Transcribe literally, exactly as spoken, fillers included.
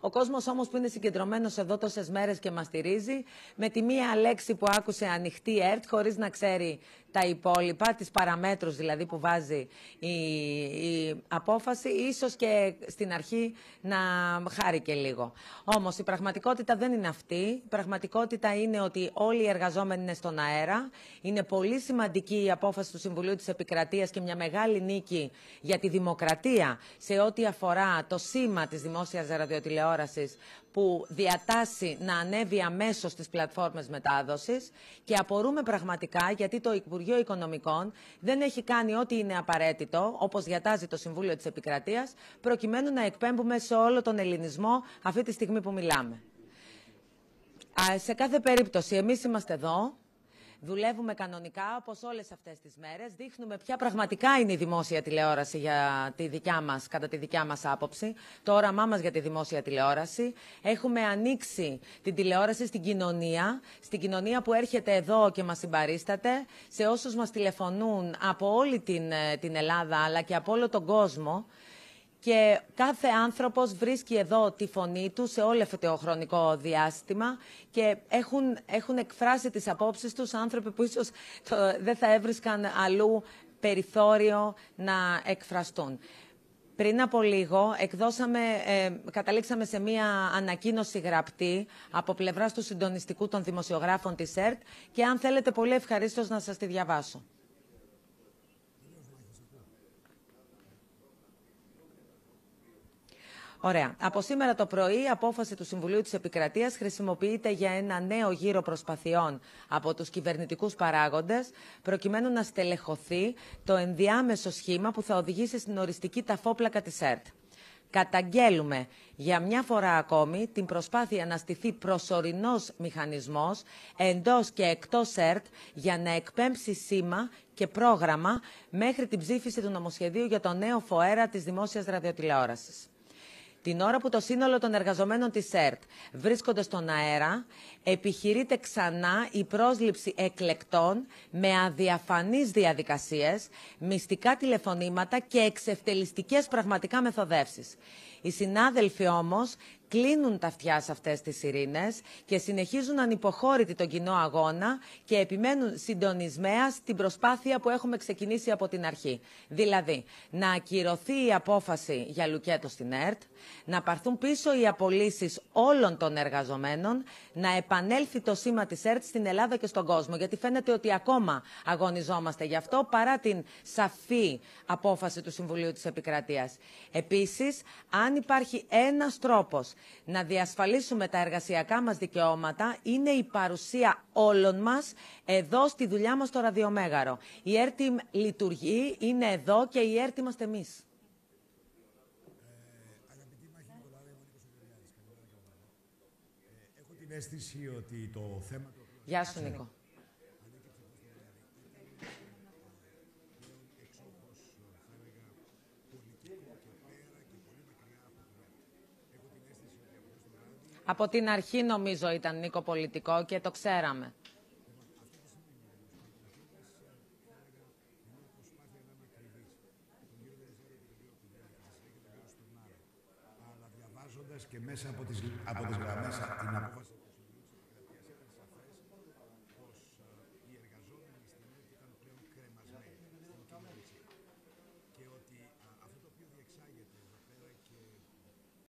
Ο κόσμος όμως που είναι συγκεντρωμένος εδώ τόσες μέρες και μας στηρίζει, με τη μία λέξη που άκουσε ανοιχτή ΕΡΤ, χωρίς να ξέρει τα υπόλοιπα, τις παραμέτρους δηλαδή που βάζει η, η απόφαση, ίσως και στην αρχή να χάρηκε λίγο. Όμως η πραγματικότητα δεν είναι αυτή. Η πραγματικότητα είναι ότι όλοι οι εργαζόμενοι είναι στον αέρα. Είναι πολύ σημαντική η απόφαση του Συμβουλίου της Επικρατείας και μια μεγάλη νίκη για τη δημοκρατία σε ό,τι αφορά το σήμα της δημόσιας ραδιοτηλεόρασης που διατάσσει να ανέβει αμέσως στις πλατφόρμες μετάδοσης, και απορούμε πραγματικά γιατί το Υπουργείο Οικονομικών δεν έχει κάνει ό,τι είναι απαραίτητο, όπως διατάζει το Συμβούλιο της Επικρατείας, προκειμένου να εκπέμπουμε σε όλο τον ελληνισμό αυτή τη στιγμή που μιλάμε. Σε κάθε περίπτωση, εμείς είμαστε εδώ. Δουλεύουμε κανονικά, όπως όλες αυτές τις μέρες. Δείχνουμε ποια πραγματικά είναι η δημόσια τηλεόραση για τη δικιά μας, κατά τη δικιά μας άποψη, το όραμά μας για τη δημόσια τηλεόραση. Έχουμε ανοίξει την τηλεόραση στην κοινωνία, στην κοινωνία που έρχεται εδώ και μας συμπαρίσταται, σε όσους μας τηλεφωνούν από όλη την, την Ελλάδα, αλλά και από όλο τον κόσμο. Και κάθε άνθρωπος βρίσκει εδώ τη φωνή του σε όλο αυτό το χρονικό διάστημα και έχουν, έχουν εκφράσει τις απόψεις τους άνθρωποι που ίσως το, δεν θα έβρισκαν αλλού περιθώριο να εκφραστούν. Πριν από λίγο εκδώσαμε, ε, καταλήξαμε σε μία ανακοίνωση γραπτή από πλευράς του συντονιστικού των δημοσιογράφων της ΕΡΤ και αν θέλετε πολύ ευχαρίστως να σας τη διαβάσω. Ωραία. Από σήμερα το πρωί η απόφαση του Συμβουλίου της Επικρατείας χρησιμοποιείται για ένα νέο γύρο προσπαθειών από τους κυβερνητικούς παράγοντες, προκειμένου να στελεχωθεί το ενδιάμεσο σχήμα που θα οδηγήσει στην οριστική ταφόπλακα της ΕΡΤ. Καταγγέλουμε για μια φορά ακόμη την προσπάθεια να στηθεί προσωρινός μηχανισμός εντός και εκτός ΕΡΤ για να εκπέμψει σήμα και πρόγραμμα μέχρι την ψήφιση του νομοσχεδίου για το νέο ΦΟΕΡΑ της δημόσιας ραδιοτηλεόρασης. Την ώρα που το σύνολο των εργαζομένων της ΕΡΤ βρίσκονται στον αέρα, επιχειρείται ξανά η πρόσληψη εκλεκτών με αδιαφανείς διαδικασίες, μυστικά τηλεφωνήματα και εξευτελιστικές πραγματικά μεθοδεύσεις. Οι συνάδελφοι όμως κλείνουν τα αυτιά σε αυτές τις ειρήνες και συνεχίζουν ανυποχώρητοι τον κοινό αγώνα και επιμένουν συντονισμένα στην προσπάθεια που έχουμε ξεκινήσει από την αρχή. Δηλαδή, να ακυρωθεί η απόφαση για λουκέτο στην ΕΡΤ, να πάρθουν πίσω οι απολύσεις όλων των εργαζομένων, να επανέλθει το σήμα της ΕΡΤ στην Ελλάδα και στον κόσμο, γιατί φαίνεται ότι ακόμα αγωνιζόμαστε γι' αυτό, παρά την σαφή απόφαση του Συμβουλίου της Επικρατείας. Επίσης, αν υπάρχει ένας τρόπος να διασφαλίσουμε τα εργασιακά μας δικαιώματα, είναι η παρουσία όλων μας εδώ στη δουλειά μας στο ραδιομέγαρο. Η ΕΡΤ λειτουργεί, είναι εδώ και η ΕΡΤ είμαστε εμείς. Έχω την αίσθηση ότι το θέμα... Γεια σου, Νίκο. Από την αρχή νομίζω ήταν, Νίκο, πολιτικό και το ξέραμε. Αλλά διαβάζοντας και μέσα από τις, από τις γραμμές την απόφαση...